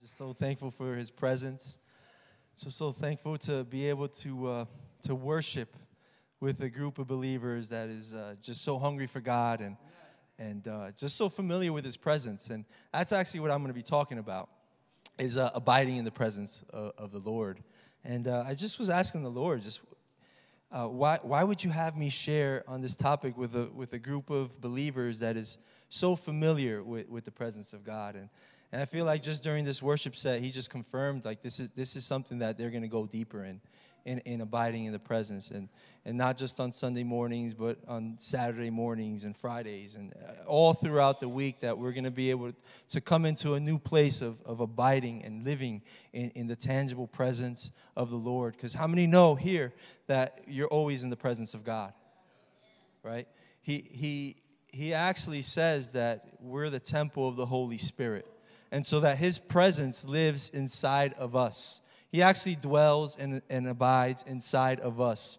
Just so thankful for his presence. Just so thankful to be able to worship with a group of believers that is just so hungry for God and just so familiar with his presence. And that's actually what I'm going to be talking about, is abiding in the presence of the Lord. And I just was asking the Lord, just why would you have me share on this topic with a group of believers that is so familiar with the presence of God? And I feel like just during this worship set, he just confirmed, like, this is something that they're going to go deeper in abiding in the presence. And not just on Sunday mornings, but on Saturday mornings and Fridays. And all throughout the week, that we're going to be able to come into a new place of abiding and living in the tangible presence of the Lord. Because how many know here that you're always in the presence of God? Right? He actually says that we're the temple of the Holy Spirit. And so that his presence lives inside of us. He actually dwells and abides inside of us.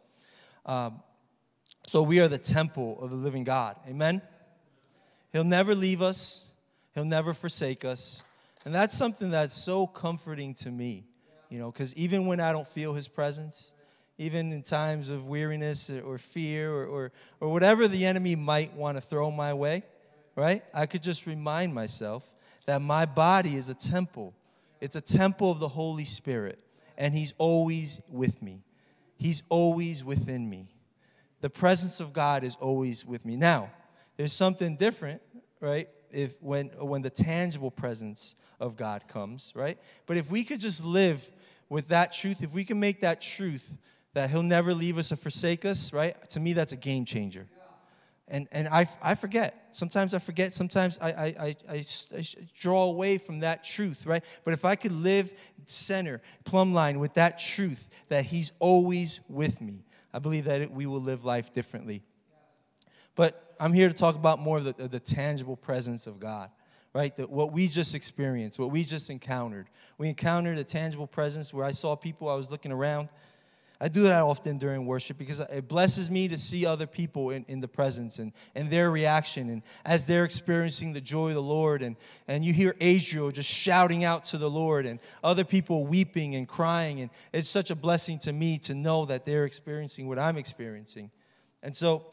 So we are the temple of the living God. Amen? He'll never leave us. He'll never forsake us. And that's something that's so comforting to me. You know, because even when I don't feel his presence, even in times of weariness or fear or whatever the enemy might want to throw my way, right? I could just remind myself that my body is a temple. It's a temple of the Holy Spirit. And he's always with me. He's always within me. The presence of God is always with me. Now, there's something different, right? When the tangible presence of God comes, right? But if we could just live with that truth, if we can make that truth that he'll never leave us or forsake us, right? To me, that's a game changer. And I forget. Sometimes I forget. Sometimes I draw away from that truth, right? But if I could live center, plumb line with that truth that he's always with me, I believe that we will live life differently. But I'm here to talk about more of the tangible presence of God, right? What we just experienced, what we just encountered. We encountered a tangible presence where I saw people, I was looking around. I do that often during worship because it blesses me to see other people in the presence and their reaction. And as they're experiencing the joy of the Lord, and you hear Adriel just shouting out to the Lord and other people weeping and crying. And it's such a blessing to me to know that they're experiencing what I'm experiencing. And so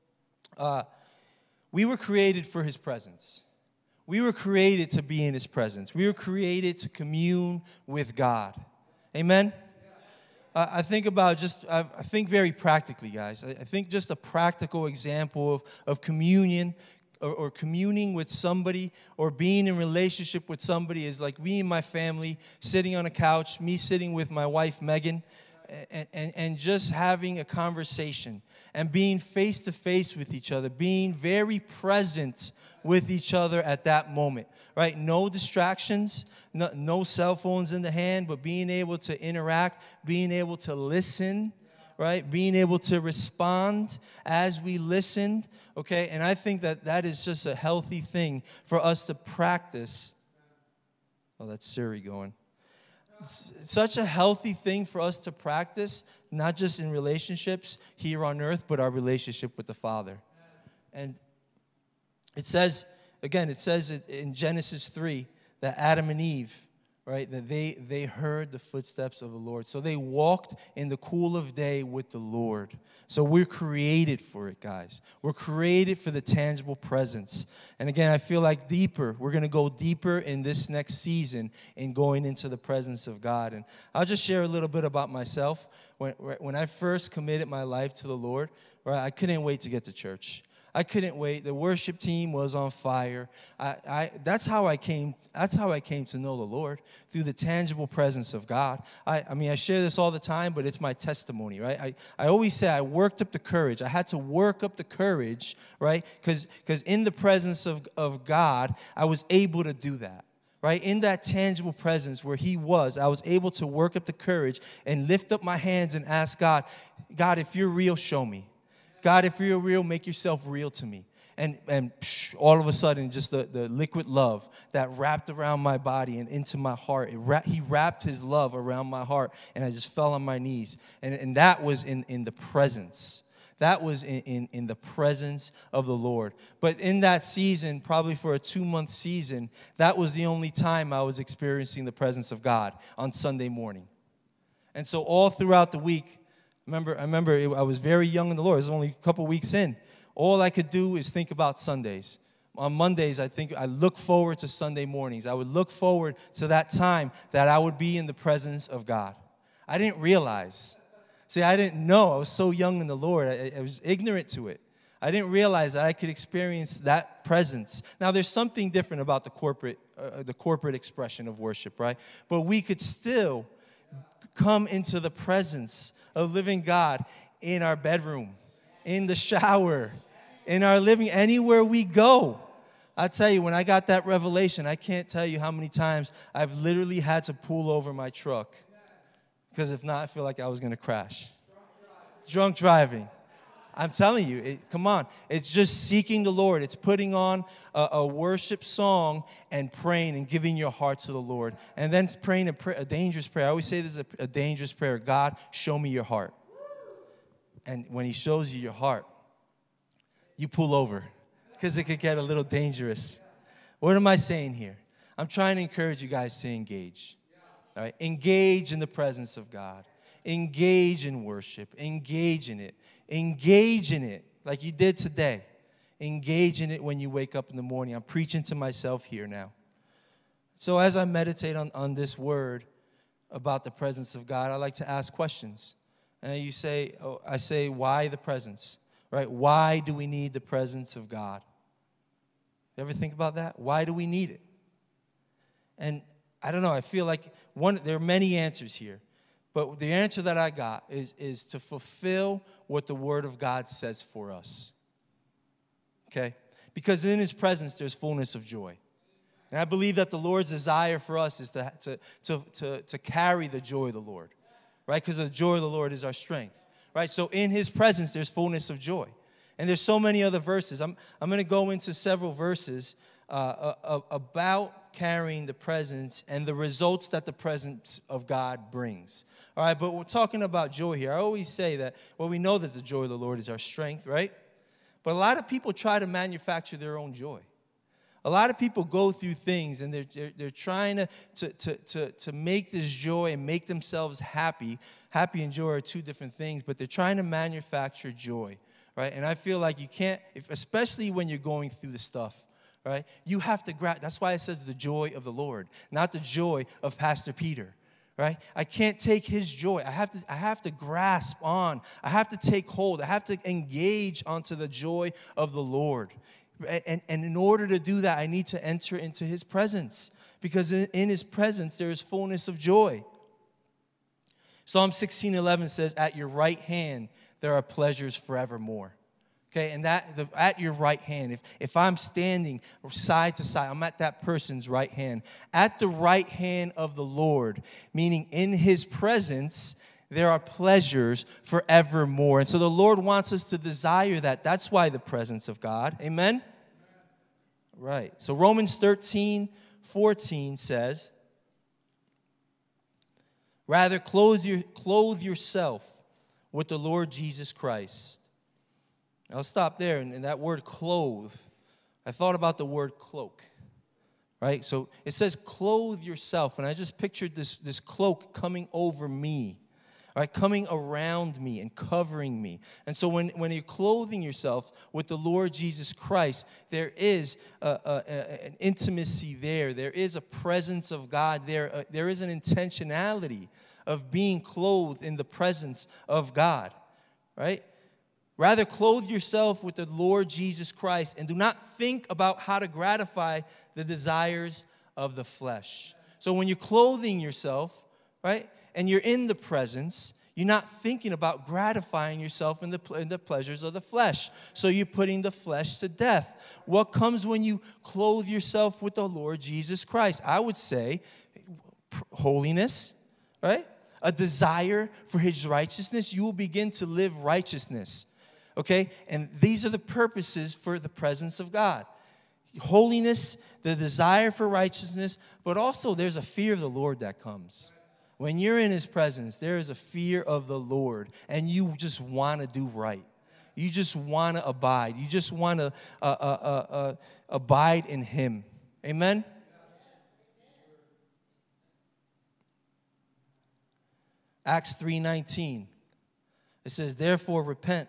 we were created for his presence. We were created to be in his presence. We were created to commune with God. Amen? I think very practically, guys. I think just a practical example of communion or communing with somebody or being in relationship with somebody is like me and my family sitting on a couch, me sitting with my wife, Megan, and just having a conversation and being face to face with each other, being very present with each other at that moment, right? No distractions, no cell phones in the hand, but being able to interact, being able to listen, right? Being able to respond as we listened, okay? And I think that is just a healthy thing for us to practice. Oh, that's Siri going. It's such a healthy thing for us to practice, not just in relationships here on earth, but our relationship with the Father. And it says in Genesis 3 that Adam and Eve, right, that they heard the footsteps of the Lord. So they walked in the cool of day with the Lord. So we're created for it, guys. We're created for the tangible presence. And again, I feel like we're going to go deeper in this next season in going into the presence of God. And I'll just share a little bit about myself. When I first committed my life to the Lord, right, I couldn't wait to get to church. I couldn't wait. The worship team was on fire. That's how I came to know the Lord, through the tangible presence of God. I share this all the time, but it's my testimony, right? I always say I worked up the courage. I had to work up the courage, right? Because in the presence of God, I was able to do that. Right? In that tangible presence where he was, I was able to work up the courage and lift up my hands and ask God, if you're real, show me. God, if you're real, make yourself real to me. And all of a sudden, just the liquid love that wrapped around my body and into my heart. He wrapped his love around my heart, and I just fell on my knees. And that was in the presence. that was in the presence of the Lord. But in that season, probably for a 2-month season, that was the only time I was experiencing the presence of God, on Sunday morning. And so all throughout the week, I remember I was very young in the Lord. It was only a couple weeks in. All I could do is think about Sundays. On Mondays, I look forward to Sunday mornings. I would look forward to that time that I would be in the presence of God. I didn't realize. See, I didn't know. I was so young in the Lord. I was ignorant to it. I didn't realize that I could experience that presence. Now, there's something different about the corporate expression of worship, right? But we could still come into the presence of living God in our bedroom, in the shower, in our living, anywhere we go. I tell you, when I got that revelation, I can't tell you how many times I've literally had to pull over my truck, because if not, I feel like I was going to crash. Drunk driving. I'm telling you, come on. It's just seeking the Lord. It's putting on a worship song and praying and giving your heart to the Lord. And then praying a dangerous prayer. I always say this is a dangerous prayer. God, show me your heart. And when he shows you your heart, you pull over, because it could get a little dangerous. What am I saying here? I'm trying to encourage you guys to engage. All right? Engage in the presence of God. Engage in worship. Engage in it. Engage in it like you did today. Engage in it when you wake up in the morning. I'm preaching to myself here now. So as I meditate on this word about the presence of God, I like to ask questions. And I say, why the presence? Right? Why do we need the presence of God? You ever think about that? Why do we need it? And I don't know, I feel like there are many answers here. But the answer that I got is to fulfill what the Word of God says for us. Okay? Because in his presence, there's fullness of joy. And I believe that the Lord's desire for us is to carry the joy of the Lord. Right? Because the joy of the Lord is our strength. Right? So in his presence, there's fullness of joy. And there's so many other verses. I'm going to go into several verses about carrying the presence and the results that the presence of God brings. All right, but we're talking about joy here. I always say that, well, we know that the joy of the Lord is our strength, right? But a lot of people try to manufacture their own joy. A lot of people go through things and they're trying to make this joy and make themselves happy. Happy and joy are two different things, but they're trying to manufacture joy, right? And I feel like you can't, especially when you're going through the stuff, right? You have to grasp. That's why it says the joy of the Lord, not the joy of Pastor Peter, right? I can't take his joy. I have to grasp on. I have to take hold. I have to engage onto the joy of the Lord. And in order to do that, I need to enter into his presence, because in his presence there is fullness of joy. Psalm 16:11 says, "At your right hand there are pleasures forevermore." Okay, and at your right hand, if I'm standing side to side, I'm at that person's right hand. At the right hand of the Lord, meaning in his presence, there are pleasures forevermore. And so the Lord wants us to desire that. That's why the presence of God. Amen? Right. So Romans 13:14 says, "Rather clothe yourself with the Lord Jesus Christ." I'll stop there. And that word clothe, I thought about the word cloak, right? So it says clothe yourself. And I just pictured this cloak coming over me, right? Coming around me and covering me. And so when you're clothing yourself with the Lord Jesus Christ, there is an intimacy there. There is a presence of God there. There is an intentionality of being clothed in the presence of God, right? Rather, clothe yourself with the Lord Jesus Christ and do not think about how to gratify the desires of the flesh. So when you're clothing yourself, right, and you're in the presence, you're not thinking about gratifying yourself in the pleasures of the flesh. So you're putting the flesh to death. What comes when you clothe yourself with the Lord Jesus Christ? I would say holiness, right? A desire for his righteousness. You will begin to live righteousness. Okay? And these are the purposes for the presence of God. Holiness, the desire for righteousness, but also there's a fear of the Lord that comes. When you're in his presence, there is a fear of the Lord, and you just want to do right. You just want to abide. You just want to abide in him. Amen? Acts 3:19. It says, therefore repent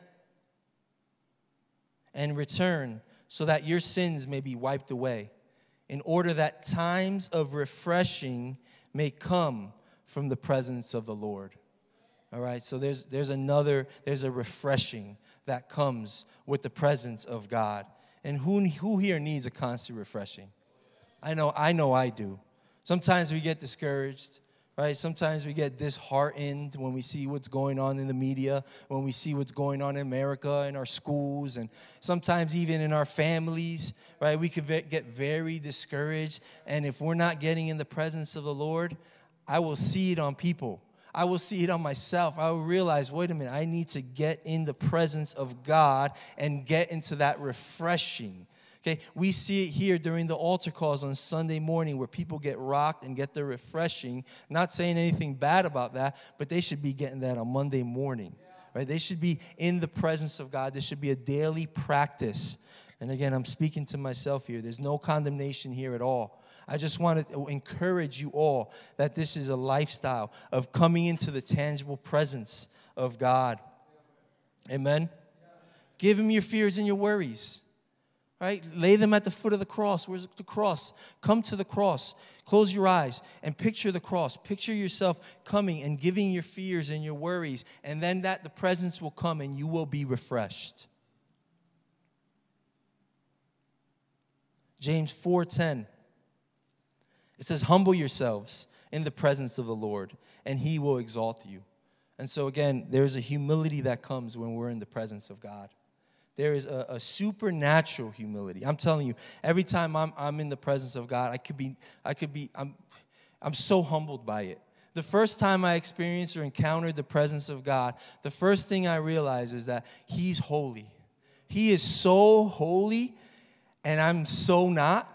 and return so that your sins may be wiped away, in order that times of refreshing may come from the presence of the Lord. All right, so there's a refreshing that comes with the presence of God. And who here needs a constant refreshing? I know I do. Sometimes we get discouraged, right? Sometimes we get disheartened when we see what's going on in the media, when we see what's going on in America, in our schools, and sometimes even in our families, right? We could get very discouraged. And if we're not getting in the presence of the Lord, I will see it on people. I will see it on myself. I will realize, wait a minute, I need to get in the presence of God and get into that refreshing. Okay, we see it here during the altar calls on Sunday morning where people get rocked and get their refreshing. Not saying anything bad about that, but they should be getting that on Monday morning, right? They should be in the presence of God. This should be a daily practice. And again, I'm speaking to myself here. There's no condemnation here at all. I just want to encourage you all that this is a lifestyle of coming into the tangible presence of God. Amen? Give him your fears and your worries. Right? Lay them at the foot of the cross. Where's the cross? Come to the cross. Close your eyes and picture the cross. Picture yourself coming and giving your fears and your worries. And then the presence will come and you will be refreshed. James 4:10. It says, humble yourselves in the presence of the Lord, and he will exalt you. And so again, there's a humility that comes when we're in the presence of God. There is a supernatural humility. I'm telling you, every time I'm in the presence of God, I'm so humbled by it. The first time I experienced or encountered the presence of God, the first thing I realized is that he's holy. He is so holy, and I'm so not.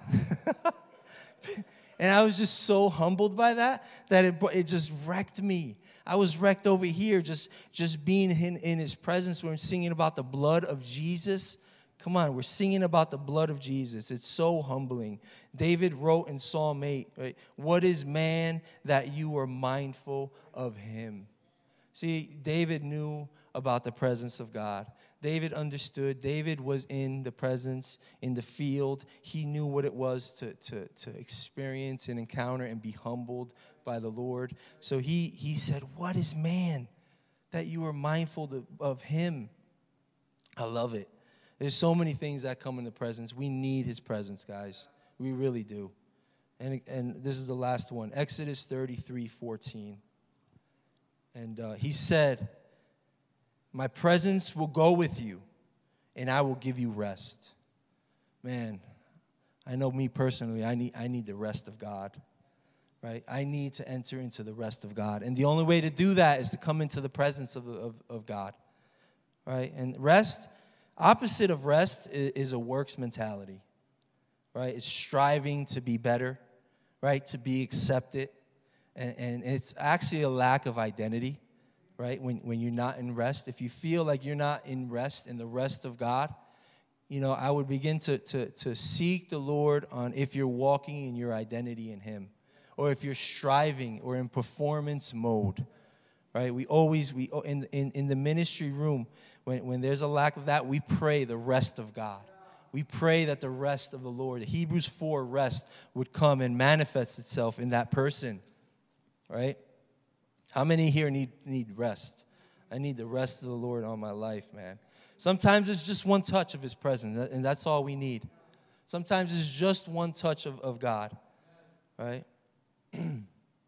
And I was just so humbled by that it just wrecked me. I was wrecked over here just being in his presence. We're singing about the blood of Jesus. Come on, we're singing about the blood of Jesus. It's so humbling. David wrote in Psalm 8, right? What is man that you are mindful of him? See, David knew about the presence of God. David understood. David was in the presence, in the field. He knew what it was to experience and encounter and be humbled by the Lord. So he said, what is man that you are mindful of him? I love it. There's so many things that come in the presence. We need his presence, guys. We really do. And this is the last one. Exodus 33:14. And he said, my presence will go with you, and I will give you rest. Man, I know me personally, I need the rest of God, right? I need to enter into the rest of God. And the only way to do that is to come into the presence of God, right? And rest, opposite of rest is a works mentality, right? It's striving to be better, right? To be accepted. And it's actually a lack of identity. Right, when you're not in rest, if you feel like you're not in rest, in the rest of God, I would begin to seek the Lord on if you're walking in your identity in him, or if you're striving or in performance mode, right? We in the ministry room, when there's a lack of that, we pray the rest of God. We pray that the rest of the Lord, Hebrews 4 rest, would come and manifest itself in that person, right? How many here need rest? I need the rest of the Lord on my life, man. Sometimes it's just one touch of his presence, and that's all we need. Sometimes it's just one touch of God, right? And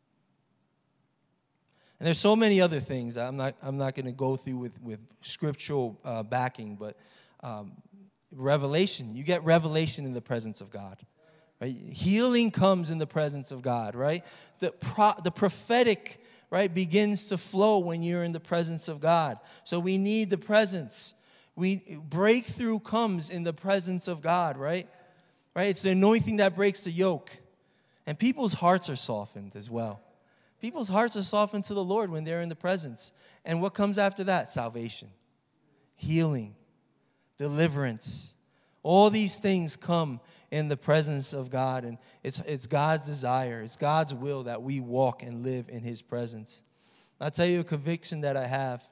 there's so many other things that I'm not going to go through with scriptural backing, but revelation. You get revelation in the presence of God, right? Healing comes in the presence of God, right? The prophetic, right, begins to flow when you're in the presence of God. So we need the presence. Breakthrough comes in the presence of God, right? Right? It's the anointing that breaks the yoke. And people's hearts are softened as well. People's hearts are softened to the Lord when they're in the presence. And what comes after that? Salvation, healing, deliverance. All these things come in the presence of God, and it's God's desire, it's God's will that we walk and live in his presence. I'll tell you a conviction that I have.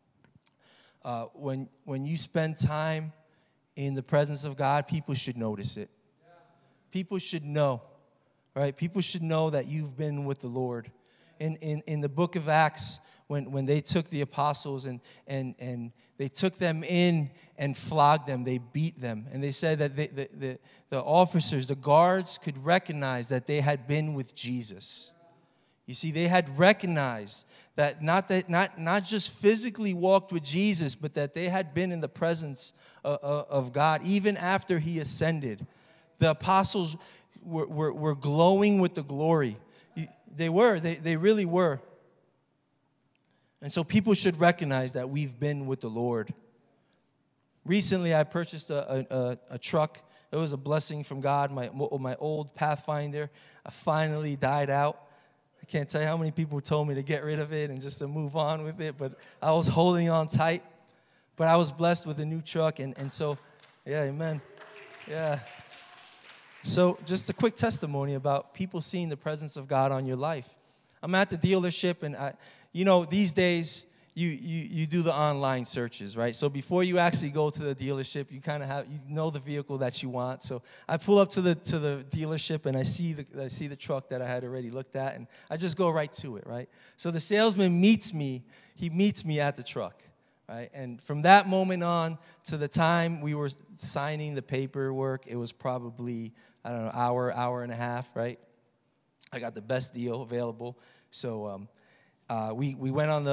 When you spend time in the presence of God, people should notice it. People should know, right? People should know that you've been with the Lord. In the book of Acts, when they took the apostles and they took them in and flogged them, they beat them. And they said that the officers, the guards could recognize that they had been with Jesus. You see, they had recognized that not just physically walked with Jesus, but that they had been in the presence of God even after he ascended. The apostles were glowing with the glory. They really were. And so people should recognize that we've been with the Lord. Recently, I purchased a truck. It was a blessing from God. My old Pathfinder finally died out. I can't tell you how many people told me to get rid of it and just to move on with it, but I was holding on tight. But I was blessed with a new truck, and so, yeah, amen. Yeah. So just a quick testimony about people seeing the presence of God on your life. I'm at the dealership, and these days, you do the online searches, right? So before you actually go to the dealership, you kind of know the vehicle that you want. So I pull up to the dealership and I see the truck that I had already looked at, and I just go right to it, right? So the salesman meets me at the truck, right? And from that moment on to the time we were signing the paperwork, it was probably, I don't know, hour and a half, right? I got the best deal available. So we went on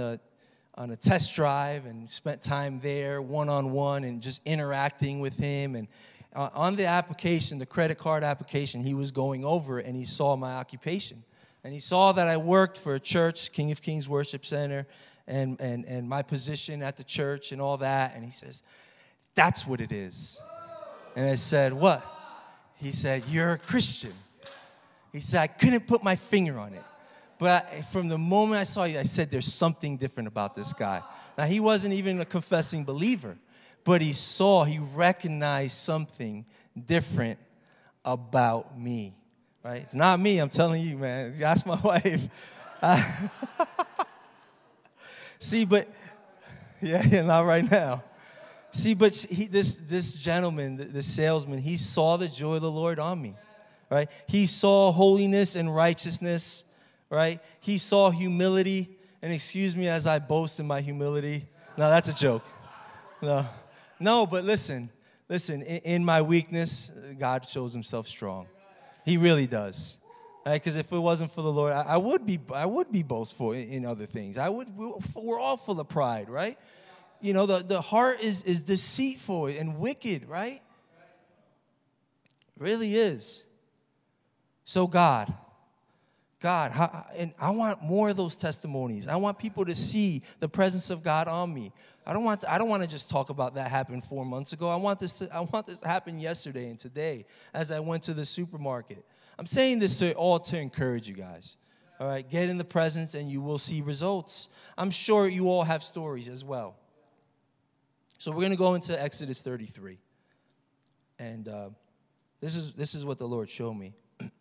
a test drive and spent time there one-on-one and just interacting with him. And on the application, the credit card application, he was going over it, and he saw my occupation. And he saw that I worked for a church, King of Kings Worship Center, and my position at the church and all that. And he says, "That's what it is." And I said, "What?" He said, "You're a Christian." He said, "I couldn't put my finger on it. But from the moment I saw you, I said, there's something different about this guy." Now, he wasn't even a confessing believer, but he recognized something different about me, right? It's not me, I'm telling you, man. Ask my wife. See, but, yeah, not right now. See, but this gentleman, this salesman, he saw the joy of the Lord on me, right? He saw holiness and righteousness, right? He saw humility, and excuse me as I boast in my humility. No, that's a joke. No, but listen, in my weakness, God shows himself strong. He really does. Right? Because if it wasn't for the Lord, I would be boastful in other things. We're all full of pride, right? The heart is deceitful and wicked, right? It really is. So God, and I want more of those testimonies. I want people to see the presence of God on me. I don't want to just talk about that happened 4 months ago. I want this to happen yesterday and today as I went to the supermarket. I'm saying this to encourage you guys. All right, get in the presence and you will see results. I'm sure you all have stories as well. So we're going to go into Exodus 33. And this is what the Lord showed me.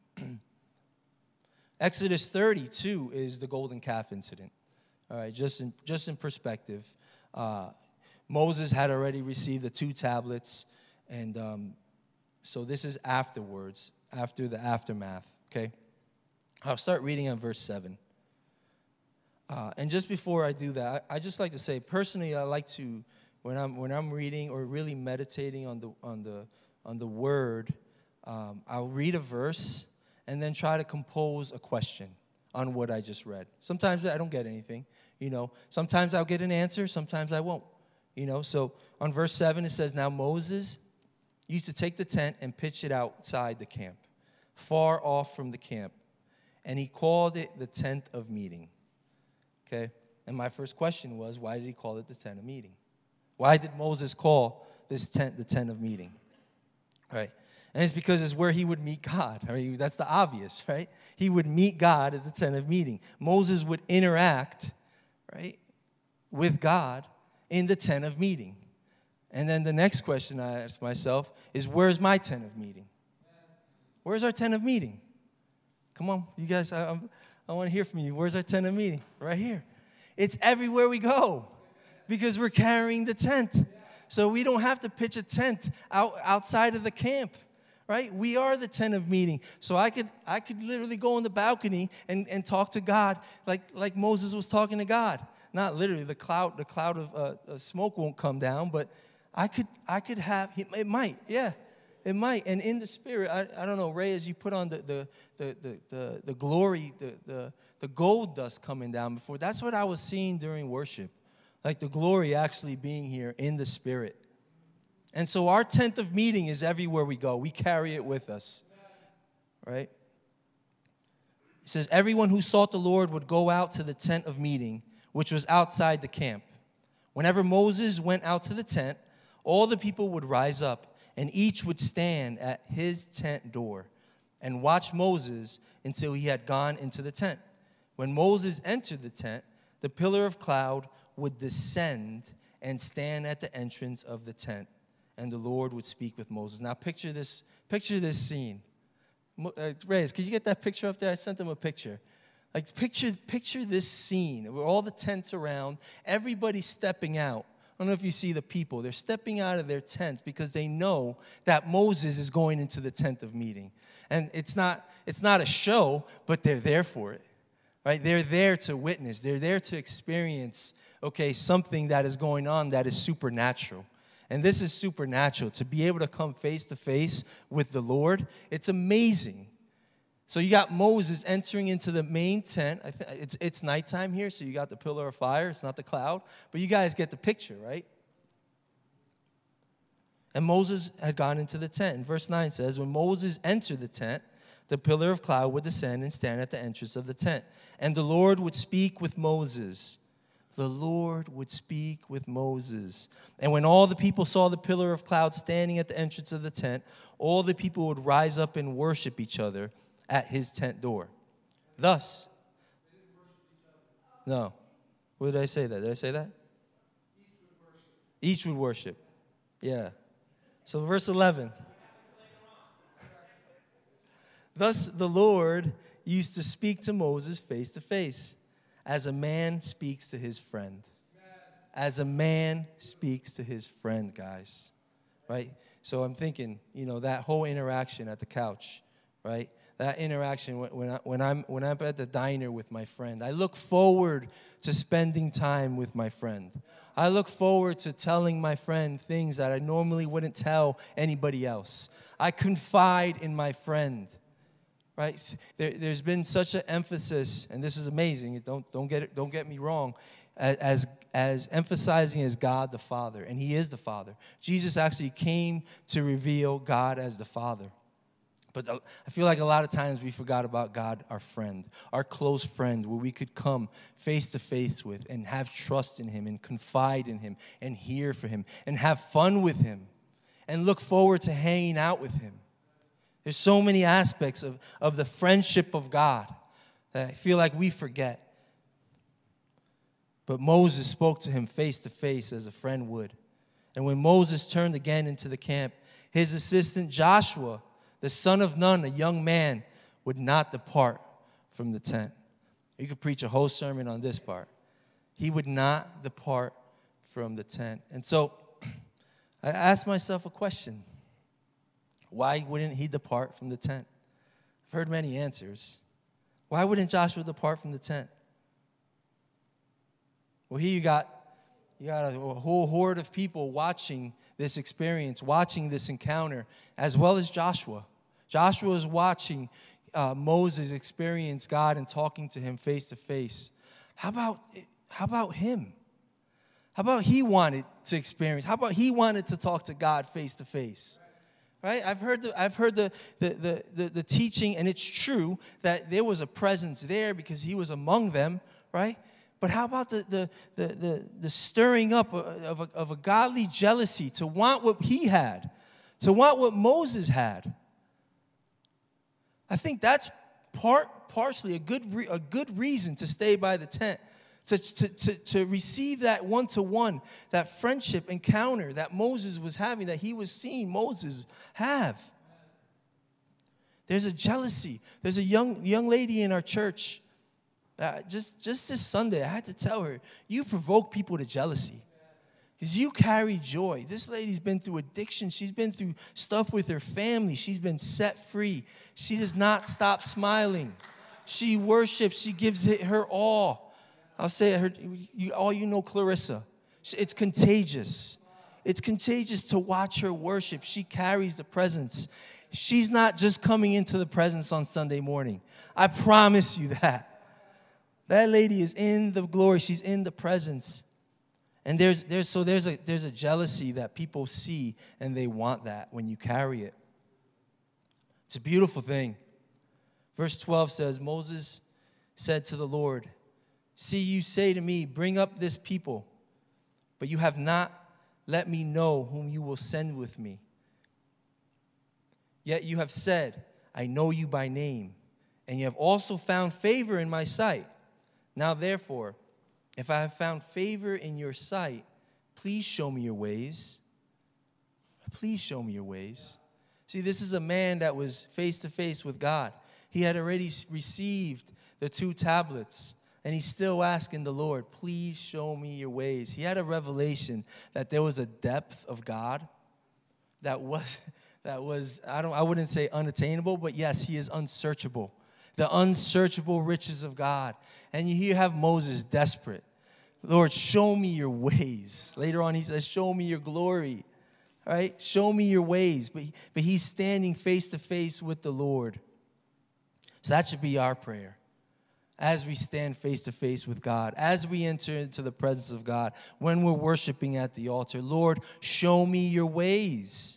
Exodus 32 is the golden calf incident. All right, just in perspective, Moses had already received the 2 tablets, and so this is afterwards, after the aftermath. Okay, I'll start reading on verse 7. And just before I do that, I just like to say personally, I like to when I'm reading or really meditating on the word, I'll read a verse and then try to compose a question on what I just read. Sometimes I don't get anything, Sometimes I'll get an answer, sometimes I won't, So on verse 7, it says, "Now Moses used to take the tent and pitch it outside the camp, far off from the camp, and he called it the tent of meeting." Okay? And my first question was, why did he call it the tent of meeting? Why did Moses call this tent the tent of meeting? Right? And it's because it's where he would meet God. Right? That's the obvious, right? He would meet God at the tent of meeting. Moses would interact, right, with God in the tent of meeting. And then the next question I ask myself is, where's my tent of meeting? Where's our tent of meeting? Come on, you guys, I want to hear from you. Where's our tent of meeting? Right here. It's everywhere we go because we're carrying the tent. So we don't have to pitch a tent outside of the camp, right? We are the tent of meeting. So I could literally go on the balcony and talk to God like Moses was talking to God. Not literally, the cloud of smoke won't come down, but I could have, it might, yeah. It might, and in the spirit, I don't know, Ray, as you put on the glory, the gold dust coming down before, that's what I was seeing during worship, like the glory actually being here in the spirit. And so our tent of meeting is everywhere we go. We carry it with us, right? It says, everyone who sought the Lord would go out to the tent of meeting, which was outside the camp. Whenever Moses went out to the tent, all the people would rise up, and each would stand at his tent door and watch Moses until he had gone into the tent. When Moses entered the tent, the pillar of cloud would descend and stand at the entrance of the tent, and the Lord would speak with Moses. Now picture this scene. Reyes, could you get that picture up there? I sent them a picture. Like picture this scene where all the tents around, everybody stepping out. I don't know if you see the people. They're stepping out of their tent because they know that Moses is going into the tent of meeting. And it's not a show, but they're there for it, right? They're there to witness. They're there to experience, something that is going on that is supernatural. And this is supernatural. To be able to come face to face with the Lord, it's amazing. So you got Moses entering into the main tent. It's nighttime here, so you got the pillar of fire. It's not the cloud. But you guys get the picture, right? And Moses had gone into the tent. And verse 9 says, when Moses entered the tent, the pillar of cloud would descend and stand at the entrance of the tent. And the Lord would speak with Moses. The Lord would speak with Moses. And when all the people saw the pillar of cloud standing at the entrance of the tent, all the people would rise up and worship each other at his tent door. Thus, no. What did I say that? Did I say that? Each would worship. Yeah. So verse 11. Thus the Lord used to speak to Moses face to face, as a man speaks to his friend. As a man speaks to his friend, guys. Right? So I'm thinking, that whole interaction at the couch, right? That interaction when I'm at the diner with my friend. I look forward to spending time with my friend. I look forward to telling my friend things that I normally wouldn't tell anybody else. I confide in my friend. Right? There's been such an emphasis, and this is amazing. Don't get me wrong, as emphasizing as God the Father, and He is the Father. Jesus actually came to reveal God as the Father. But I feel like a lot of times we forgot about God, our friend, our close friend, where we could come face to face with and have trust in Him and confide in Him and hear from Him and have fun with Him and look forward to hanging out with Him. There's so many aspects of the friendship of God that I feel like we forget. But Moses spoke to him face to face as a friend would. And when Moses turned again into the camp, his assistant Joshua, the son of Nun, a young man, would not depart from the tent. You could preach a whole sermon on this part. He would not depart from the tent. And so I asked myself a question. Why wouldn't he depart from the tent? I've heard many answers. Why wouldn't Joshua depart from the tent? Well, here you got a whole horde of people watching this experience, watching this encounter, as well as Joshua. Joshua is watching Moses experience God and talking to him face to face. How about him? How about he wanted to experience? How about he wanted to talk to God face to face? Right? I've heard the teaching, and it's true that there was a presence there because he was among them, right? But how about the stirring up of a godly jealousy to want what he had, to want what Moses had? I think that's partially a good reason to stay by the tent, To receive that one-to-one, that friendship encounter that Moses was having, that he was seeing Moses have. There's a jealousy. There's a young lady in our church. Just this Sunday, I had to tell her, you provoke people to jealousy. Because you carry joy. This lady's been through addiction. She's been through stuff with her family. She's been set free. She does not stop smiling. She worships. She gives it her all. I'll say it, all you know Clarissa. It's contagious. It's contagious to watch her worship. She carries the presence. She's not just coming into the presence on Sunday morning. I promise you that. That lady is in the glory. She's in the presence. And there's a jealousy that people see, and they want that when you carry it. It's a beautiful thing. Verse 12 says, Moses said to the Lord, see, you say to me, bring up this people, but you have not let me know whom you will send with me. Yet you have said, I know you by name, and you have also found favor in my sight. Now therefore, if I have found favor in your sight, please show me your ways. Please show me your ways. See, this is a man that was face to face with God. He had already received the 2 tablets. And he's still asking the Lord, please show me your ways. He had a revelation that there was a depth of God that was I wouldn't say unattainable, but yes, he is unsearchable. The unsearchable riches of God. And you have Moses desperate. Lord, show me your ways. Later on, he says, show me your glory. All right? Show me your ways. But he's standing face to face with the Lord. So that should be our prayer. As we stand face to face with God, as we enter into the presence of God, when we're worshiping at the altar, Lord, show me your ways,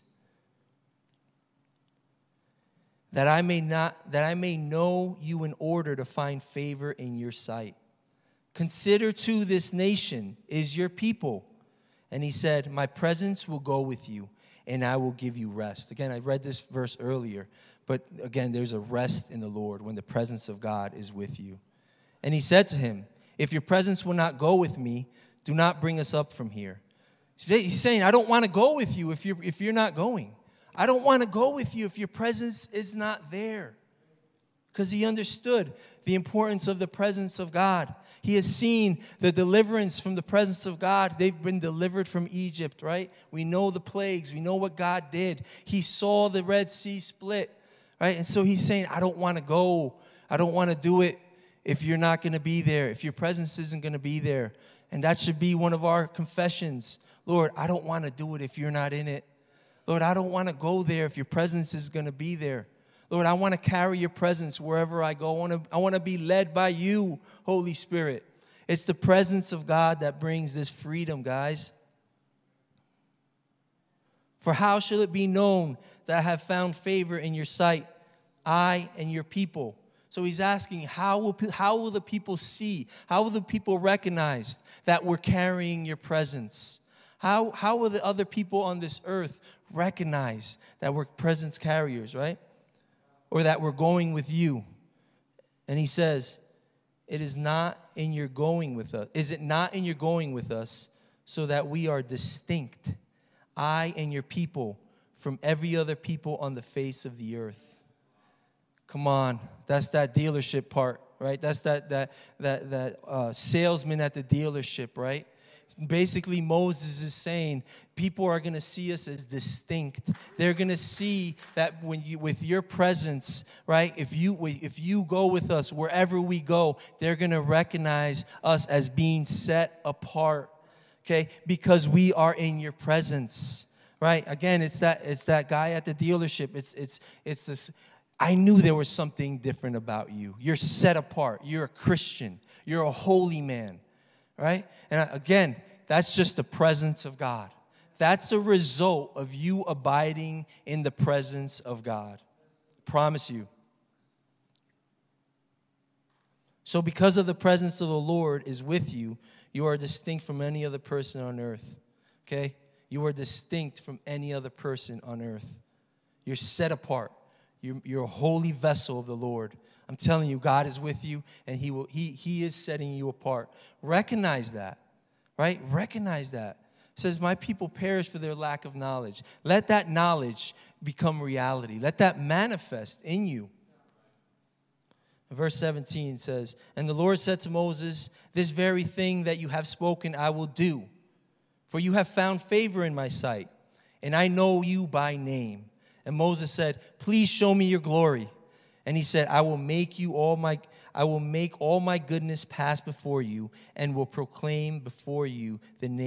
that I may know you in order to find favor in your sight. Consider too, this nation is your people. And he said, my presence will go with you, and I will give you rest. Again, I read this verse earlier, but again, there's a rest in the Lord when the presence of God is with you. And he said to him, if your presence will not go with me, do not bring us up from here. He's saying, I don't want to go with you if you're not going. I don't want to go with you if your presence is not there. Because he understood the importance of the presence of God. He has seen the deliverance from the presence of God. They've been delivered from Egypt, right? We know the plagues. We know what God did. He saw the Red Sea split, right? And so he's saying, I don't want to go. I don't want to do it if you're not going to be there, if your presence isn't going to be there. And that should be one of our confessions. Lord, I don't want to do it if you're not in it. Lord, I don't want to go there if your presence is going to be there. Lord, I want to carry your presence wherever I go. I want to be led by you, Holy Spirit. It's the presence of God that brings this freedom, guys. For how shall it be known that I have found favor in your sight, I and your people? So he's asking, how will the people see? How will the people recognize that we're carrying your presence? How will the other people on this earth recognize that we're presence carriers, right? Or that we're going with you? And he says, it is not in your going with us. Is it not in your going with us so that we are distinct, I and your people, from every other people on the face of the earth? Come on, that's that dealership part, right? That's that salesman at the dealership, right? Basically, Moses is saying people are going to see us as distinct. They're going to see that when you, with your presence, right? If you go with us wherever we go, they're going to recognize us as being set apart, okay? Because we are in your presence, right? Again, it's that guy at the dealership. It's this. I knew there was something different about you. You're set apart. You're a Christian. You're a holy man, right? And again, that's just the presence of God. That's the result of you abiding in the presence of God. I promise you. So because of the presence of the Lord is with you, you are distinct from any other person on earth, okay? You are distinct from any other person on earth. You're set apart. You're a holy vessel of the Lord, I'm telling you, God is with you, and He is setting you apart. Recognize that, right? Recognize that. It says, my people perish for their lack of knowledge. Let that knowledge become reality. Let that manifest in you. Verse 17 says, and the Lord said to Moses, this very thing that you have spoken I will do, for you have found favor in my sight, and I know you by name. And Moses said, please show me your glory. And he said, I will make all my goodness pass before you, and will proclaim before you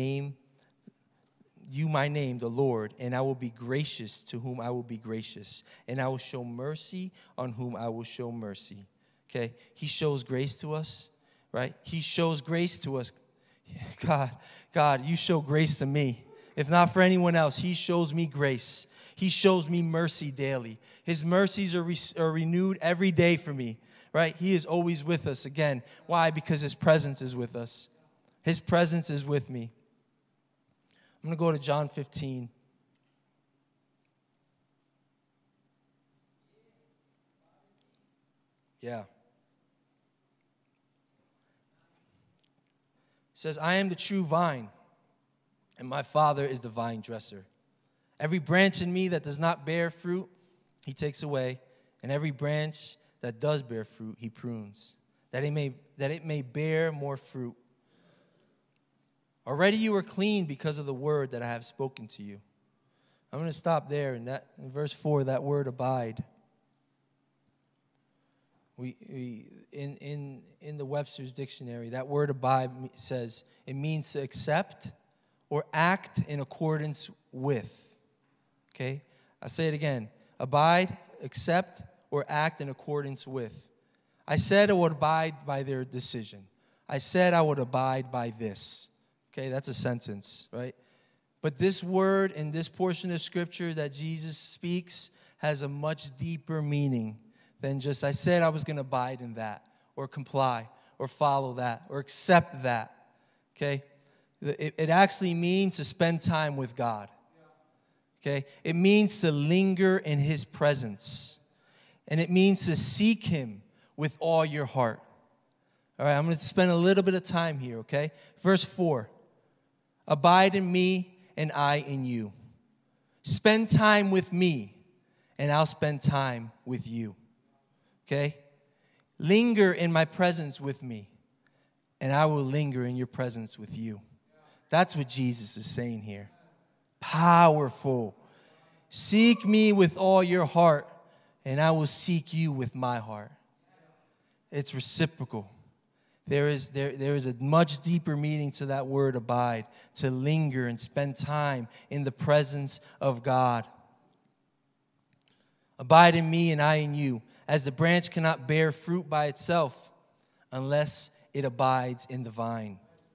my name, the Lord, and I will be gracious to whom I will be gracious, and I will show mercy on whom I will show mercy. Okay, He shows grace to us, right? He shows grace to us. God, you show grace to me. If not for anyone else, He shows me grace. He shows me mercy daily. His mercies are renewed every day for me, right? He is always with us. Again, why? Because His presence is with us. His presence is with me. I'm going to go to John 15. Yeah. It says, I am the true vine, and my Father is the vine dresser. Every branch in me that does not bear fruit, He takes away, and every branch that does bear fruit, He prunes, that it may bear more fruit. Already you are clean because of the word that I have spoken to you. I'm going to stop there. In verse 4, that word abide. In the Webster's dictionary, that word abide says it means to accept or act in accordance with. Okay? I'll say it again. Abide, accept, or act in accordance with. I said I would abide by their decision. I said I would abide by this. Okay, that's a sentence, right? But this word in this portion of Scripture that Jesus speaks has a much deeper meaning than just, I said I was going to abide in that, or comply, or follow that, or accept that, okay? It actually means to spend time with God, okay? It means to linger in His presence, and it means to seek Him with all your heart. All right, I'm going to spend a little bit of time here, okay? Verse 4, abide in me and I in you. Spend time with me, and I'll spend time with you. Okay? Linger in my presence with me, and I will linger in your presence with you. That's what Jesus is saying here. Powerful. Seek me with all your heart, and I will seek you with my heart. It's reciprocal. There is a much deeper meaning to that word abide, to linger and spend time in the presence of God. Abide in me and I in you, as the branch cannot bear fruit by itself unless it abides in the vine.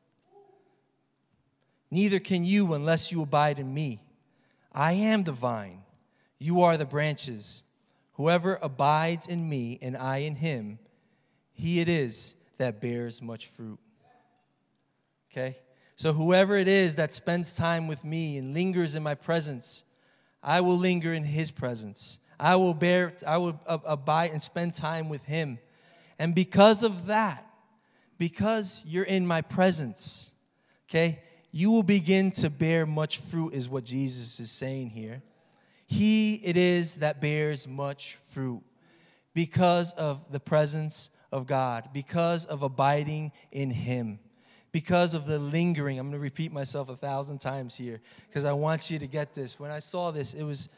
Neither can you unless you abide in me. I am the vine. You are the branches. Whoever abides in me and I in him, he it is that bears much fruit. Okay? So whoever it is that spends time with me and lingers in my presence, I will linger in his presence. I will abide and spend time with him. And because of that, because you're in my presence, okay, you will begin to bear much fruit, is what Jesus is saying here. He it is that bears much fruit because of the presence of God, because of abiding in him, because of the lingering. I'm going to repeat myself 1,000 times here because I want you to get this. When I saw this,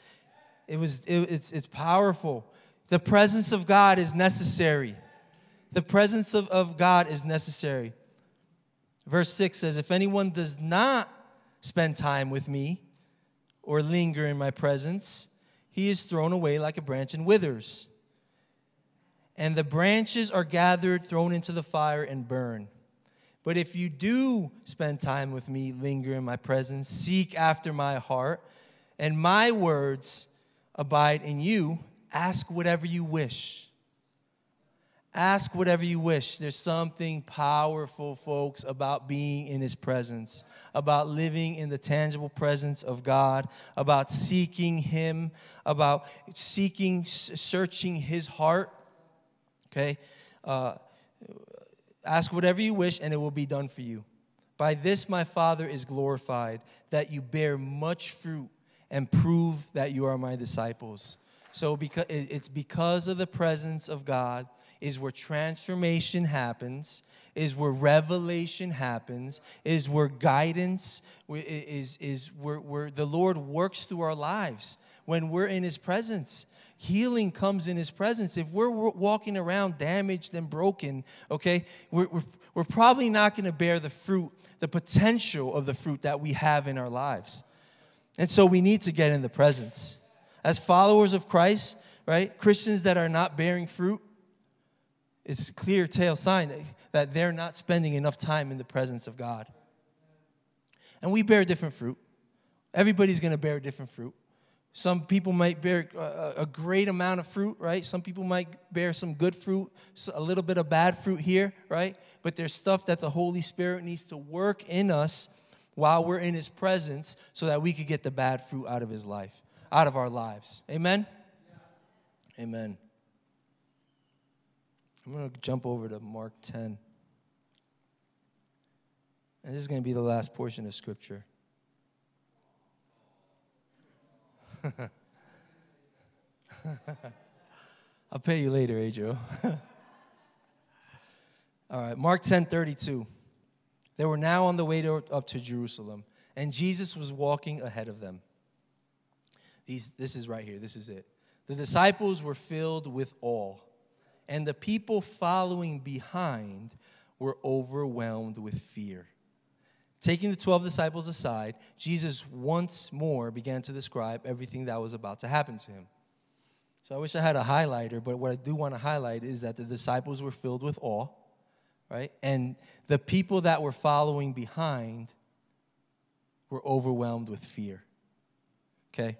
it's powerful. The presence of God is necessary. The presence of God is necessary. Verse 6 says, if anyone does not spend time with me or linger in my presence, he is thrown away like a branch and withers. And the branches are gathered, thrown into the fire, and burn. But if you do spend time with me, linger in my presence, seek after my heart, and my words abide in you, ask whatever you wish. Ask whatever you wish. There's something powerful, folks, about being in his presence, about living in the tangible presence of God, about seeking him, about searching his heart. Okay? Ask whatever you wish, and it will be done for you. By this my Father is glorified, that you bear much fruit and prove that you are my disciples. So it's because of the presence of God is where transformation happens, is where revelation happens, is where guidance is where the Lord works through our lives. When we're in His presence, healing comes in His presence. If we're walking around damaged and broken, okay, we're probably not going to bear the fruit, the potential of the fruit that we have in our lives. And so we need to get in the presence. As followers of Christ, right, Christians that are not bearing fruit, it's a clear tale sign that they're not spending enough time in the presence of God. And we bear different fruit. Everybody's going to bear different fruit. Some people might bear a great amount of fruit, right? Some people might bear some good fruit, a little bit of bad fruit here, right? But there's stuff that the Holy Spirit needs to work in us while we're in His presence so that we could get the bad fruit out of His life, out of our lives. Amen? Yeah. Amen. I'm going to jump over to Mark 10. And this is going to be the last portion of Scripture. I'll pay you later, Adriel. All right, Mark 10:32. They were now on the way up to Jerusalem, and Jesus was walking ahead of them. This is right here. This is it. The disciples were filled with awe, and the people following behind were overwhelmed with fear. Taking the 12 disciples aside, Jesus once more began to describe everything that was about to happen to him. So I wish I had a highlighter, but what I do want to highlight is that the disciples were filled with awe, right? And the people that were following behind were overwhelmed with fear, okay?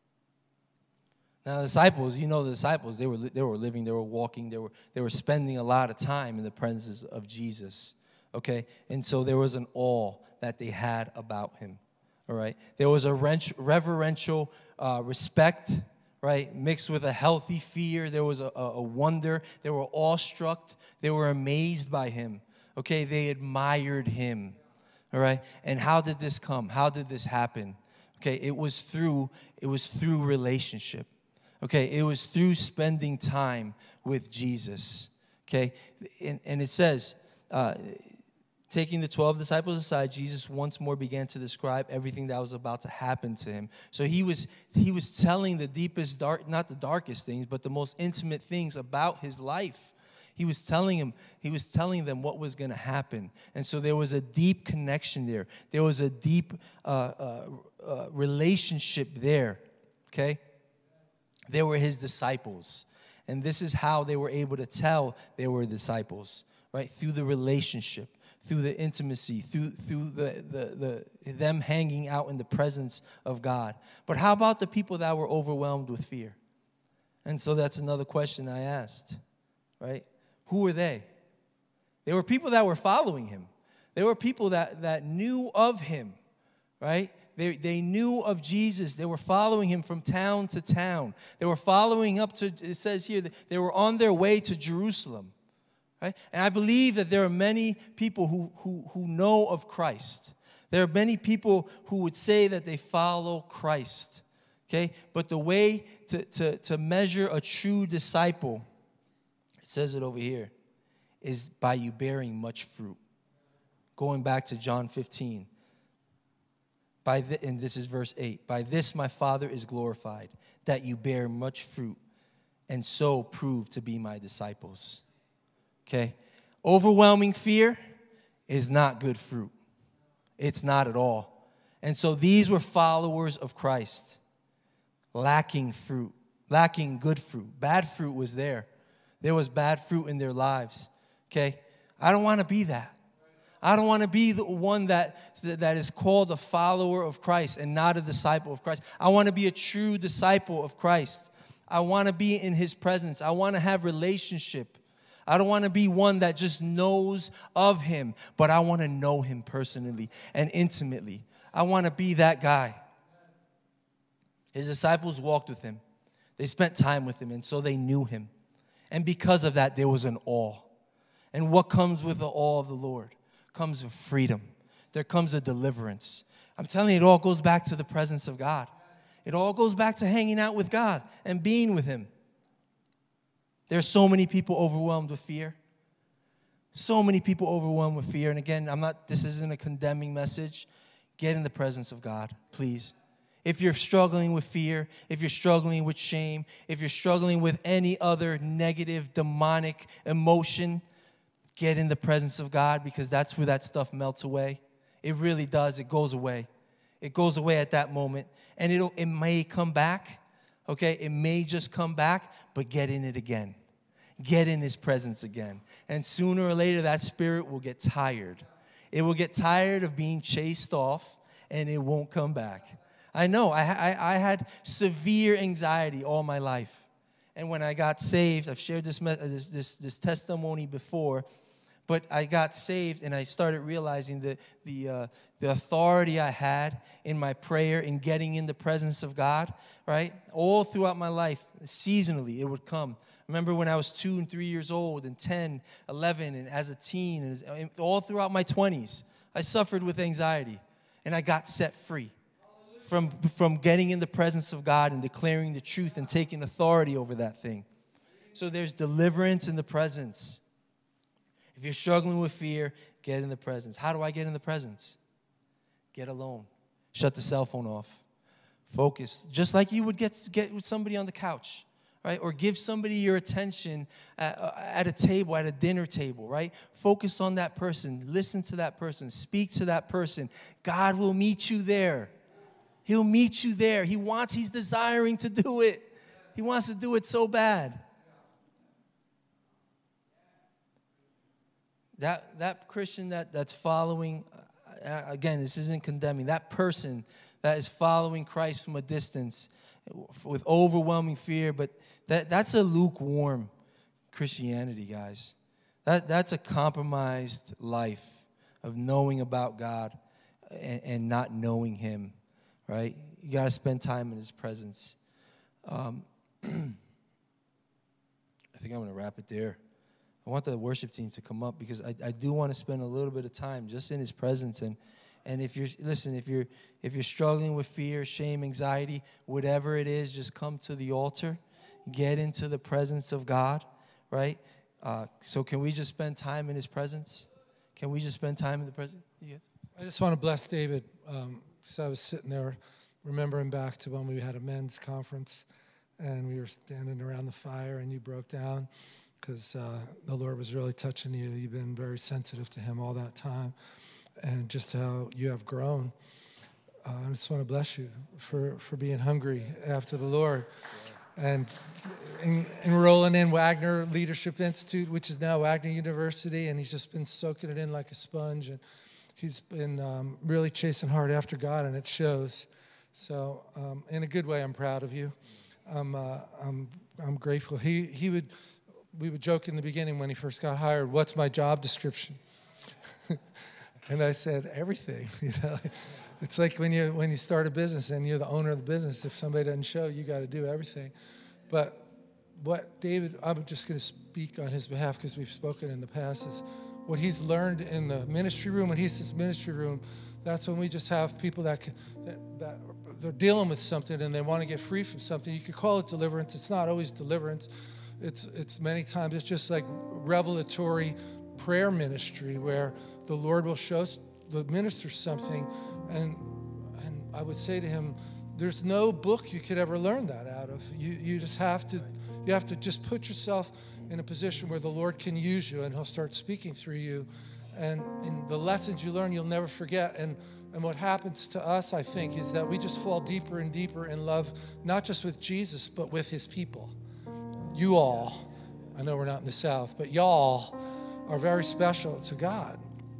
Now, the disciples, you know the disciples, they were living, they were walking, they were spending a lot of time in the presence of Jesus, okay? And so there was an awe that they had about him, all right? There was a reverential respect, right, mixed with a healthy fear. There was a wonder. They were awestruck. They were amazed by him, okay? They admired him, all right? And how did this come? How did this happen? Okay, it was through relationship. Okay, it was through spending time with Jesus. Okay, and it says, taking the 12 disciples aside, Jesus once more began to describe everything that was about to happen to him. So he was telling the deepest, not the darkest things, but the most intimate things about his life. He was telling them what was going to happen. And so there was a deep connection there. There was a deep relationship there. Okay? They were his disciples. And this is how they were able to tell they were disciples, right? Through the relationship, through the intimacy, through them hanging out in the presence of God. But how about the people that were overwhelmed with fear? And so that's another question I asked, right? Who were they? They were people that were following him. They were people that knew of him, right? They knew of Jesus. They were following him from town to town. They were following up to, it says here, that they were on their way to Jerusalem. Right? And I believe that there are many people who know of Christ. There are many people who would say that they follow Christ. Okay? But the way to measure a true disciple, it says it over here, is by you bearing much fruit. Going back to John 15. And this is verse 8. By this my Father is glorified, that you bear much fruit, and so prove to be my disciples. Okay? Overwhelming fear is not good fruit. It's not at all. And so these were followers of Christ, lacking fruit, lacking good fruit. Bad fruit was there. There was bad fruit in their lives. Okay? I don't want to be that. I don't want to be the one that is called a follower of Christ and not a disciple of Christ. I want to be a true disciple of Christ. I want to be in his presence. I want to have relationship. I don't want to be one that just knows of him, but I want to know him personally and intimately. I want to be that guy. His disciples walked with him. They spent time with him, and so they knew him. And because of that, there was an awe. And what comes with the awe of the Lord? Comes with freedom. There comes a deliverance. I'm telling you, it all goes back to the presence of God. It all goes back to hanging out with God and being with him. There's so many people overwhelmed with fear. So many people overwhelmed with fear. And again, this isn't a condemning message. Get in the presence of God, please. If you're struggling with fear, if you're struggling with shame, if you're struggling with any other negative, demonic emotion, get in the presence of God, because that's where that stuff melts away. It really does. It goes away. It goes away at that moment. And it may come back, okay? It may just come back, but get in it again. Get in his presence again. And sooner or later, that spirit will get tired. It will get tired of being chased off, and it won't come back. I know. I had severe anxiety all my life. And when I got saved, I've shared this testimony before, but I got saved, and I started realizing that the authority I had in my prayer, in getting in the presence of God, right? All throughout my life, seasonally, it would come. Remember when I was 2 and 3 years old, and 10, 11, and as a teen, and all throughout my 20s, I suffered with anxiety, and I got set free from getting in the presence of God and declaring the truth and taking authority over that thing. So there's deliverance in the presence. If you're struggling with fear, get in the presence. How do I get in the presence? Get alone. Shut the cell phone off. Focus. Just like you would get with somebody on the couch, right? Or give somebody your attention at a table, at a dinner table, right? Focus on that person. Listen to that person. Speak to that person. God will meet you there. He'll meet you there. He's desiring to do it. He wants to do it so bad. That Christian that's following, again, this isn't condemning, that person that is following Christ from a distance with overwhelming fear, but that's a lukewarm Christianity, guys. That's a compromised life of knowing about God and not knowing him, right? You got to spend time in his presence. I think I'm going to wrap it there. I want the worship team to come up, because I do want to spend a little bit of time just in his presence. And if you're struggling with fear, shame, anxiety, whatever it is, just come to the altar. Get into the presence of God, right? So can we just spend time in his presence? Can we just spend time in the presence? I just want to bless David, because I was sitting there remembering back to when we had a men's conference, and we were standing around the fire, and you broke down because the Lord was really touching you. You've been very sensitive to him all that time, and just how you have grown. I just want to bless you for being hungry after the Lord. And enrolling in Wagner Leadership Institute, which is now Wagner University, and he's just been soaking it in like a sponge, and he's been really chasing hard after God, and it shows. So in a good way, I'm proud of you. I'm grateful. We would joke in the beginning when he first got hired, "What's my job description?" And I said, "Everything." You know, it's like when you start a business and you're the owner of the business. If somebody doesn't show, you got to do everything. But what David, I'm just going to speak on his behalf because we've spoken in the past, is what he's learned in the ministry room. When he says ministry room, that's when we just have people that they're dealing with something and they want to get free from something. You could call it deliverance. It's not always deliverance. It's many times it's just like revelatory prayer ministry where the Lord will show the minister something, and I would say to him, there's no book you could ever learn that out of. You just have to just put yourself in a position where the Lord can use you, and he'll start speaking through you, and in the lessons you learn you'll never forget. And what happens to us, I think, is that we just fall deeper and deeper in love, not just with Jesus, but with his people. You all, I know we're not in the South, but y'all are very special to God.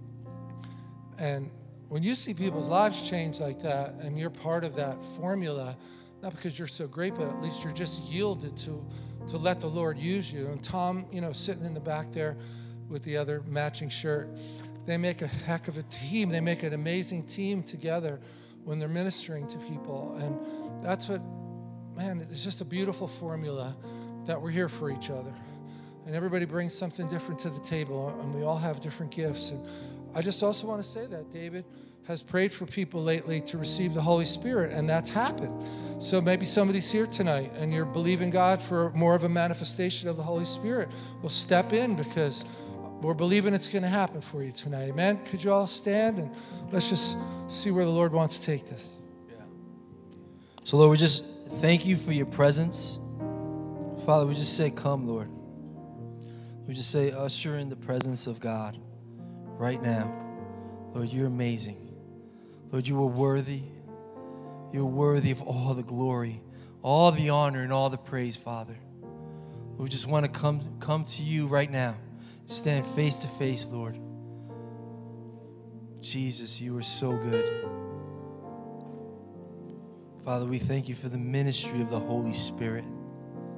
And when you see people's lives change like that, and you're part of that formula, not because you're so great, but at least you're just yielded to let the Lord use you. And Tom, sitting in the back there with the other matching shirt, they make a heck of a team. They make an amazing team together when they're ministering to people. And that's what, man, it's just a beautiful formula that we're here for each other. and everybody brings something different to the table, and we all have different gifts. And I just also want to say that David has prayed for people lately to receive the Holy Spirit, and that's happened. So maybe somebody's here tonight and you're believing God for more of a manifestation of the Holy Spirit. Well, step in, because we're believing it's going to happen for you tonight. Amen? Could you all stand and let's just see where the Lord wants to take this. Yeah. So, Lord, we just thank you for your presence. Father, we just say, come, Lord. We just say, usher in the presence of God right now. Lord, you're amazing. Lord, you are worthy. You're worthy of all the glory, all the honor, and all the praise, Father. We just want to come to you right now, stand face to face, Lord. Jesus, you are so good. Father, we thank you for the ministry of the Holy Spirit.